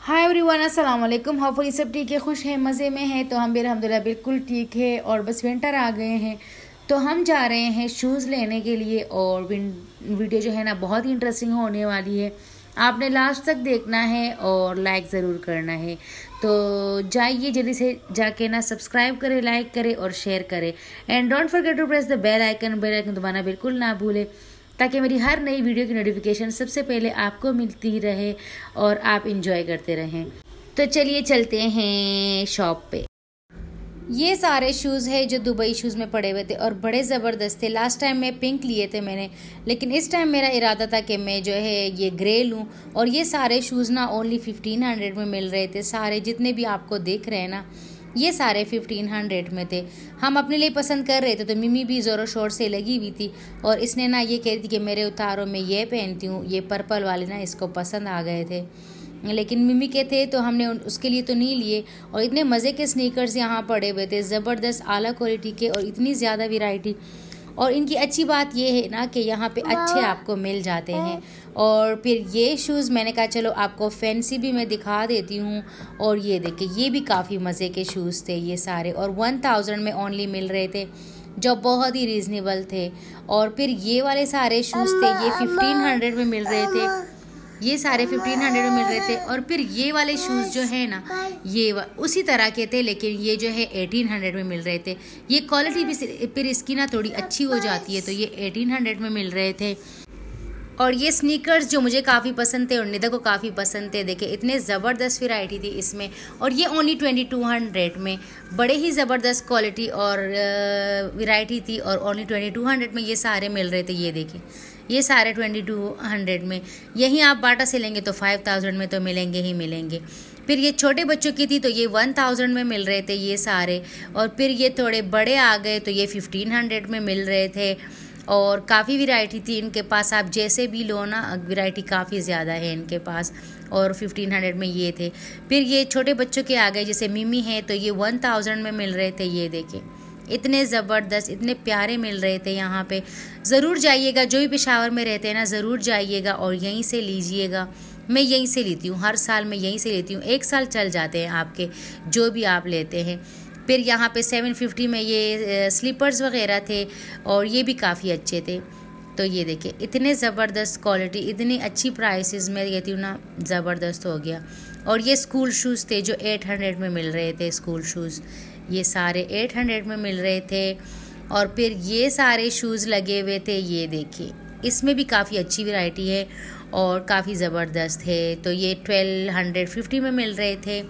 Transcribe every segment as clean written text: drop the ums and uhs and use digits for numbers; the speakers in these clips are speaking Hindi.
हाय एवरीवन, अस्सलाम वालेकुम। होपफुली सब ठीक है, खुश हैं, मज़े में हैं। तो हम भी अल्हम्दुलिल्लाह बिल्कुल ठीक है। और बस विंटर आ गए हैं तो हम जा रहे हैं शूज़ लेने के लिए। और वीडियो जो है ना बहुत ही इंटरेस्टिंग होने वाली है, आपने लास्ट तक देखना है और लाइक ज़रूर करना है। तो जाइए जल्दी से जाके ना सब्सक्राइब करें, लाइक करें और शेयर करें। And don't forget to press the bell icon दबाना बिल्कुल ना भूलें, ताकि मेरी हर नई वीडियो की नोटिफिकेशन सबसे पहले आपको मिलती रहे और आप इंजॉय करते रहें। तो चलिए चलते हैं शॉप पे। ये सारे शूज़ है जो दुबई शूज़ में पड़े हुए थे और बड़े ज़बरदस्त थे। लास्ट टाइम मैं पिंक लिए थे मैंने, लेकिन इस टाइम मेरा इरादा था कि मैं जो है ये ग्रे लूँ। और ये सारे शूज़ ना ओनली 1500 में मिल रहे थे। सारे जितने भी आपको देख रहे हैं ना, ये सारे 1500 में थे। हम अपने लिए पसंद कर रहे थे तो मिमी भी ज़ोरों शोर से लगी हुई थी और इसने ना ये कह रही थी कि मेरे उतारो मैं ये पहनती हूँ। ये पर्पल वाले ना इसको पसंद आ गए थे, लेकिन मिमी के थे तो हमने उसके लिए तो नहीं लिए। और इतने मज़े के स्नीकर्स यहाँ पड़े हुए थे, ज़बरदस्त आला क्वालिटी के और इतनी ज़्यादा वैरायटी। और इनकी अच्छी बात ये है ना कि यहाँ पे अच्छे आपको मिल जाते हैं। और फिर ये शूज़ मैंने कहा चलो आपको फैंसी भी मैं दिखा देती हूँ। और ये देखिए, ये भी काफ़ी मज़े के शूज़ थे ये सारे, और 1000 में ओनली मिल रहे थे, जो बहुत ही रीज़नेबल थे। और फिर ये वाले सारे शूज़ थे, ये 1500 में मिल रहे थे। ये सारे 1500 में मिल रहे थे। और फिर ये वाले शूज़ जो है ना, ये उसी तरह के थे, लेकिन ये जो है 1800 में मिल रहे थे। ये क्वालिटी भी फिर इसकी ना थोड़ी अच्छी हो जाती है, तो ये 1800 में मिल रहे थे। और ये स्नीकर्स जो मुझे काफ़ी पसंद थे और निदा को काफ़ी पसंद थे, देखिए इतने ज़बरदस्त वैरायटी थी इसमें। और ये ओनली 2200 में, बड़े ही ज़बरदस्त क्वालिटी और वैरायटी थी। और ओनली 2200 में ये सारे मिल रहे थे। ये देखिए, ये सारे 2200 में। यहीं आप बाटा से लेंगे तो 5000 में तो मिलेंगे ही मिलेंगे। फिर ये छोटे बच्चों की थी तो ये 1000 में मिल रहे थे ये सारे। और फिर ये थोड़े बड़े आ गए तो ये 1500 में मिल रहे थे। और काफ़ी वैरायटी थी इनके पास, आप जैसे भी लो ना, वैरायटी काफ़ी ज़्यादा है इनके पास। और 1500 में ये थे। फिर ये छोटे बच्चों के आ गए, जैसे मिमी है तो ये 1000 में मिल रहे थे। ये देखिए, इतने ज़बरदस्त, इतने प्यारे मिल रहे थे यहाँ पे। ज़रूर जाइएगा, जो भी पेशावर में रहते हैं ना, ज़रूर जाइएगा और यहीं से लीजिएगा। मैं यहीं से लेती हूँ, हर साल मैं यहीं से लेती हूँ। 1 साल चल जाते हैं आपके जो भी आप लेते हैं। फिर यहाँ पे 750 में ये स्लीपर्स वगैरह थे और ये भी काफ़ी अच्छे थे। तो ये देखिए, इतने ज़बरदस्त क्वालिटी, इतनी अच्छी प्राइसेस में कहती हूँ ना, ज़बरदस्त हो गया। और ये स्कूल शूज़ थे जो 800 में मिल रहे थे। स्कूल शूज़ ये सारे 800 में मिल रहे थे। और फिर ये सारे शूज़ लगे हुए थे, ये देखिए, इसमें भी काफ़ी अच्छी वैरायटी है और काफ़ी ज़बरदस्त है। तो ये 1250 में मिल रहे थे,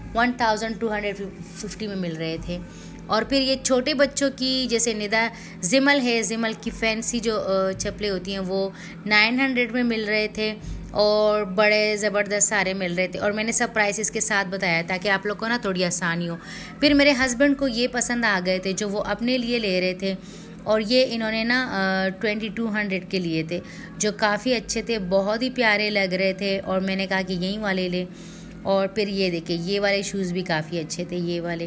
1250 में मिल रहे थे। और फिर ये छोटे बच्चों की, जैसे निदा जिमल है, जिमल की फैंसी जो चप्पलें होती हैं वो 900 में मिल रहे थे। और बड़े ज़बरदस्त सारे मिल रहे थे। और मैंने सब प्राइसेस के साथ बताया ताकि आप लोग को ना थोड़ी आसानी हो। फिर मेरे हस्बैंड को ये पसंद आ गए थे जो वो अपने लिए ले रहे थे, और ये इन्होंने ना 2200 के लिए थे, जो काफ़ी अच्छे थे, बहुत ही प्यारे लग रहे थे। और मैंने कहा कि यहीं वाले ले। और फिर ये देखिए, ये वाले शूज़ भी काफ़ी अच्छे थे, ये वाले।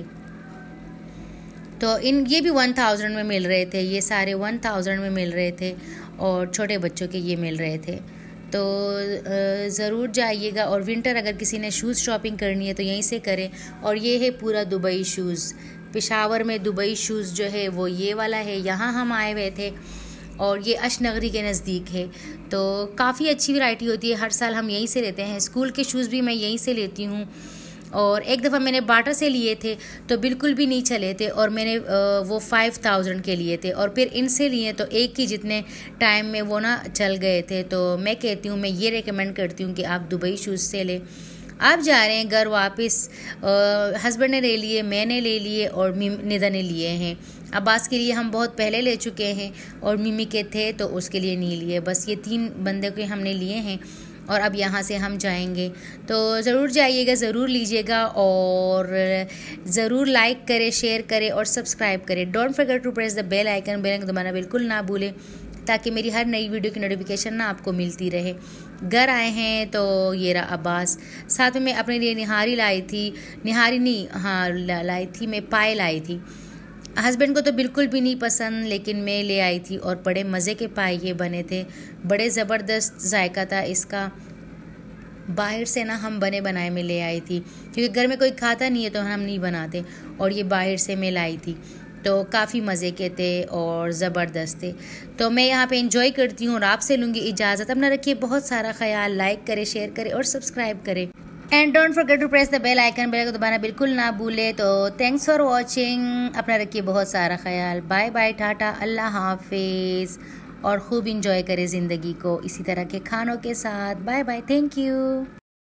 तो ये भी 1000 में मिल रहे थे, ये सारे 1000 में मिल रहे थे। और छोटे बच्चों के ये मिल रहे थे। तो ज़रूर जाइएगा। और विंटर अगर किसी ने शूज़ शॉपिंग करनी है तो यहीं से करें। और ये है पूरा दुबई शूज़, पेशावर में दुबई शूज़ जो है वो ये वाला है। यहाँ हम आए हुए थे और ये अशनगरी के नज़दीक है। तो काफ़ी अच्छी वैरायटी होती है, हर साल हम यहीं से लेते हैं। स्कूल के शूज़ भी मैं यहीं से लेती हूँ। और एक दफ़ा मैंने बाटा से लिए थे तो बिल्कुल भी नहीं चले थे, और मैंने वो 5000 के लिए थे। और फिर इनसे लिए तो एक ही जितने टाइम में वो ना चल गए थे। तो मैं कहती हूँ, मैं ये रेकमेंड करती हूँ कि आप दुबई शूज़ से लें। आप जा रहे हैं घर वापस, हस्बैंड ने ले लिए, मैंने ले लिए और निदा ने लिए हैं। अब्बास के लिए हम बहुत पहले ले चुके हैं और मिमी के थे तो उसके लिए नहीं लिए। बस ये 3 बंदे के हमने लिए हैं और अब यहाँ से हम जाएंगे। तो ज़रूर जाइएगा, ज़रूर लीजिएगा। और ज़रूर लाइक करें, शेयर करें और सब्सक्राइब करें। Don't forget to press the bell icon दबाना बिल्कुल ना भूलें, ताकि मेरी हर नई वीडियो की नोटिफिकेशन ना आपको मिलती रहे। घर आए हैं तो ये रहा अब्बास, साथ में मैं अपने लिए निहारी लाई थी, निहारी नहीं, हाँ लाई थी मैं, पाए लाई थी। हस्बैंड को तो बिल्कुल भी नहीं पसंद, लेकिन मैं ले आई थी। और बड़े मज़े के पाए ये बने थे, बड़े ज़बरदस्त जायका था इसका, बाहर से ना हम बने बनाए में ले आई थी, क्योंकि घर में कोई खाता नहीं है तो हम नहीं बनाते, और ये बाहर से मैं लाई थी। तो काफ़ी मज़े के थे और ज़बरदस्त थे। तो मैं यहाँ पे एंजॉय करती हूँ और आपसे लूँगी इजाज़त। अपना रखिए बहुत सारा ख्याल, लाइक करें, शेयर करें और सब्सक्राइब करें, and don't forget to press the bell icon, bell को दबाना बिल्कुल ना भूले। तो थैंक्स फॉर वॉचिंग, अपना रखिए बहुत सारा ख्याल, बाय बाय, टाटा, अल्लाह हाफिज़, और खूब इंजॉय करें ज़िंदगी को इसी तरह के खानों के साथ। Bye bye, thank you.